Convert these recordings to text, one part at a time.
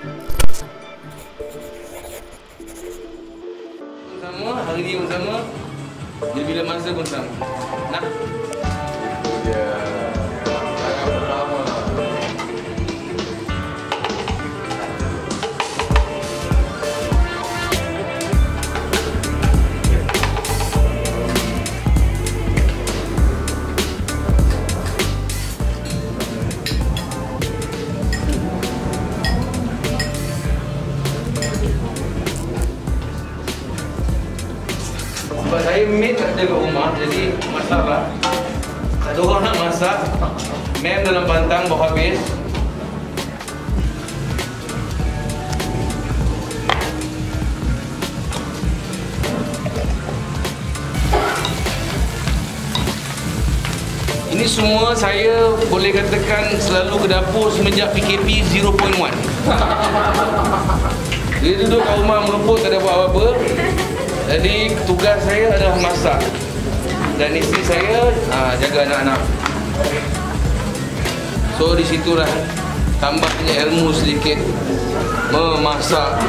Sama, hari ni pun sama. Bila masa pun sama. Nah. Ya. Tangan pertama. Sebab saya maid tak ada kat rumah, jadi masalah. Tak ada orang nak masak. Mem dalam pantang bawa habis. Ini semua saya boleh katakan selalu ke dapur semenjak PKP 0.1. Dia duduk kat rumah mereput, tak ada buat apa-apa. Jadi tugas saya adalah masak. Dan isteri saya jaga anak-anak. So di situlah tambahnya ilmu sedikit memasak.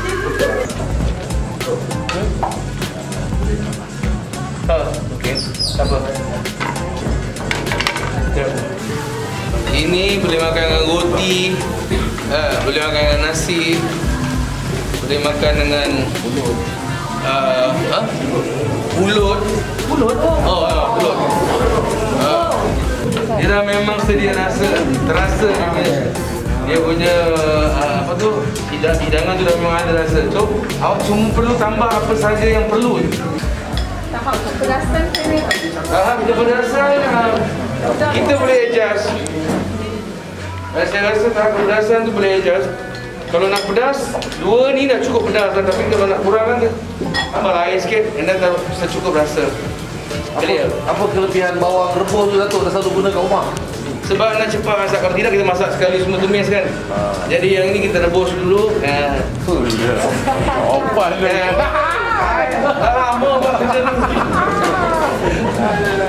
Okey, tak apa. Ini boleh makan dengan roti, boleh makan dengan nasi, boleh makan dengan pulut. Pulut? Oh, pulut. Dia dah memang sedia rasa, terasa dia punya apa tu, hidangan tu dah memang ada rasa. So, awak cuma perlu tambah apa saja yang perlu. Tambah kepedasan saya. Kita pedasan, kita boleh adjust. Saya rasa tahap kepedasan tu boleh adjust. Kalau nak pedas, dua ni dah cukup pedas kan. Tapi kalau nak kurangkan, tambah air sikit, and then dah cukup rasa. Apa kelebihan bawang rebus tu Datuk dah selalu guna kat rumah? Sebab nak cepat masak. Kalau tidak, kita masak sekali semua tumis kan. Jadi yang ini kita rebus dulu. Opan dia. Lama buat kerja ni.